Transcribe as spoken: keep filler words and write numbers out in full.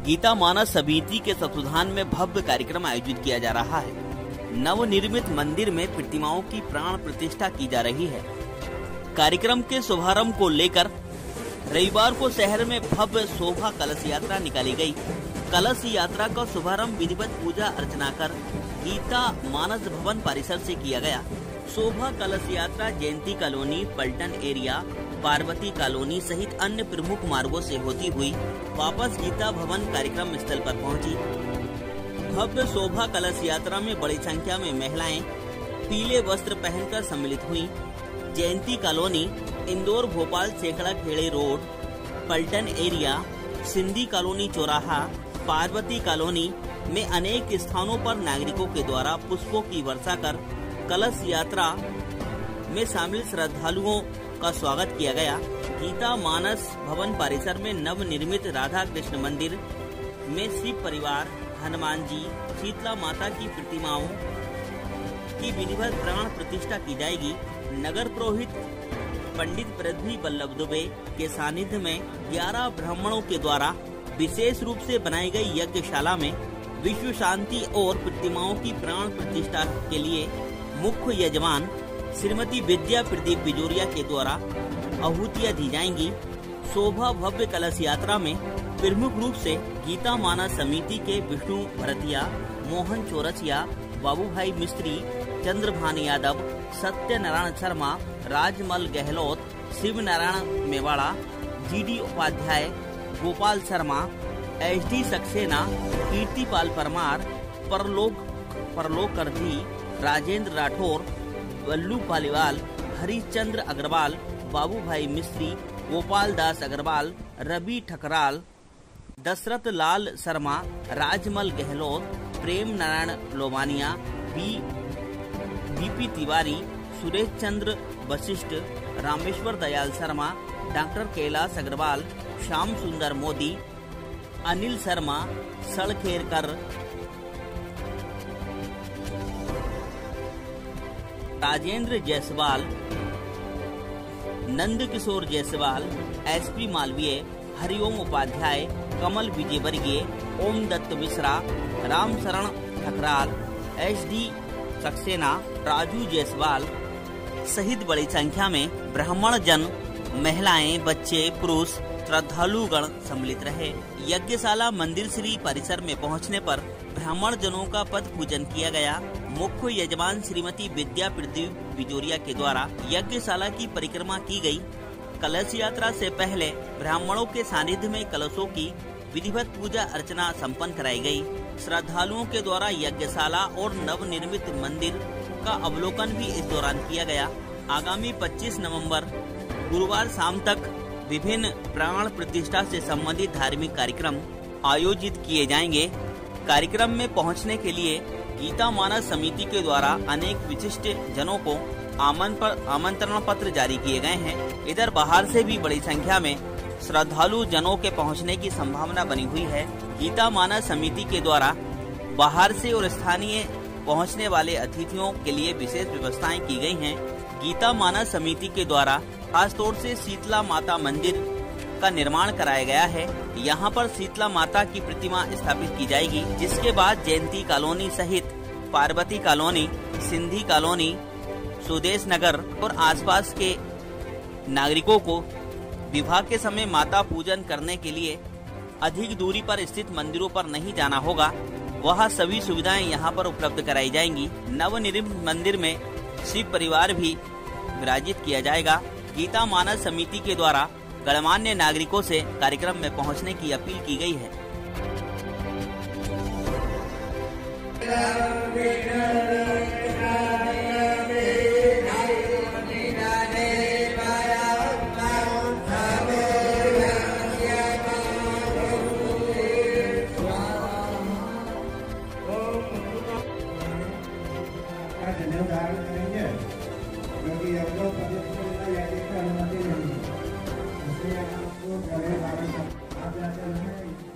गीता मानस समिति के तत्वाधान में भव्य कार्यक्रम आयोजित किया जा रहा है। नवनिर्मित मंदिर में प्रतिमाओं की प्राण प्रतिष्ठा की जा रही है। कार्यक्रम के शुभारंभ को लेकर रविवार को शहर में भव्य शोभा कलश यात्रा निकाली गई। कलश यात्रा का शुभारंभ विधिवत पूजा अर्चना कर गीता मानस भवन परिसर से किया गया। शोभा कलश यात्रा Jayanti colony, Paltan area, Parvati colony सहित अन्य प्रमुख मार्गों से होती हुई वापस गीता भवन कार्यक्रम स्थल पर पहुंची। भव्य शोभा कलश यात्रा में बड़ी संख्या में महिलाएं पीले वस्त्र पहनकर सम्मिलित हुई। Jayanti colony, Indore Bhopal Sekda Khede road, Paltan area, Sindhi colony चौराहा, पार्वती कॉलोनी में अनेक स्थानों पर नागरिकों के द्वारा पुष्पों की वर्षा कर कलश यात्रा में शामिल श्रद्धालुओं का स्वागत किया गया। गीता मानस भवन परिसर में नव निर्मित राधा कृष्ण मंदिर में शिव परिवार, हनुमान जी, शीतला माता की प्रतिमाओं की विधिवत प्राण प्रतिष्ठा की जाएगी। नगर पुरोहित पंडित पृथ्वी वल्लभ दुबे के सानिध्य में ग्यारह ब्राह्मणों के द्वारा विशेष रूप से बनाई गई यज्ञशाला में विश्व शांति और प्रतिमाओं की प्राण प्रतिष्ठा के लिए मुख्य यजमान श्रीमती विद्या प्रदीप बिजोरिया के द्वारा आहुतियां दी जाएंगी। शोभा भव्य कलश यात्रा में प्रमुख रूप से गीता मानस समिति के Vishnu Bhartia, Mohan Chaurasia, Babu Bhai Mistry, Chandrabhan Yadav, Satyanarayan Sharma, Rajmal Gehlot, Shiv Narayan Mewada, GD Upadhyay, Gopal Sharma, H D Saxena, Kirtipal Parmar, परलोक परलोक करधी, Rajendra Rathore, वल्लू Paliwal, Harichandra Agarwal, Babu Bhai Mistry, Gopal Das Agarwal, Ravi Thakral, Dashrath Lal Sharma, Rajmal Gehlot, Prem Narayan Lomania, B BP Tiwari, Suresh Chandra Vashishtha, Rameshwar Dayal Sharma, doctor Kailash Agarwal, Shyam Sundar Modi, Anil Sharma, Sadkherkar, Rajendra Jaiswal, Nand Kishore Jaiswal, SP Malviya, Hariom Upadhyay, Kamal Vijayvargiya, Om Dutt Mishra, Ram Sharan Thakral, H D Saxena, Raju Jaiswal सहित बड़ी संख्या में ब्राह्मण जन, महिलाएं, बच्चे, पुरुष श्रद्धालुगण सम्मिलित रहे। यज्ञशाला मंदिर श्री परिसर में पहुंचने पर ब्राह्मण जनों का पद पूजन किया गया। मुख्य यजमान श्रीमती विद्या प्रदीप बिजोरिया के द्वारा यज्ञशाला की परिक्रमा की गई। कलश यात्रा से पहले ब्राह्मणों के सानिध्य में कलशों की विधिवत पूजा अर्चना संपन्न कराई गई। श्रद्धालुओं के द्वारा यज्ञशाला और नव निर्मित मंदिर का अवलोकन भी इस दौरान किया गया। आगामी पच्चीस नवंबर गुरुवार शाम तक विभिन्न प्राण प्रतिष्ठा से संबंधित धार्मिक कार्यक्रम आयोजित किए जाएंगे। कार्यक्रम में पहुंचने के लिए गीता मानस समिति के द्वारा अनेक विशिष्ट जनों को आमंत्रण पत्र जारी किए गए हैं। इधर बाहर से भी बड़ी संख्या में श्रद्धालु जनों के पहुंचने की संभावना बनी हुई है। गीता मानस समिति के द्वारा बाहर से और स्थानीय पहुंचने वाले अतिथियों के लिए विशेष व्यवस्थाएं की गई हैं। गीता मानस समिति के द्वारा खासतौर से शीतला माता मंदिर का निर्माण कराया गया है। यहाँ पर शीतला माता की प्रतिमा स्थापित की जाएगी, जिसके बाद जयंती कॉलोनी सहित पार्वती कॉलोनी, सिंधी कॉलोनी, सुदेश नगर और आसपास के नागरिकों को विवाह के समय माता पूजन करने के लिए अधिक दूरी पर स्थित मंदिरों पर नहीं जाना होगा। वह सभी सुविधाएं यहाँ पर उपलब्ध कराई जाएंगी। नवनिर्मित मंदिर में शिव परिवार भी विराजित किया जाएगा। गीता मानस समिति के द्वारा गणमान्य नागरिकों से कार्यक्रम में पहुंचने की अपील की गई है। आप जाते हैं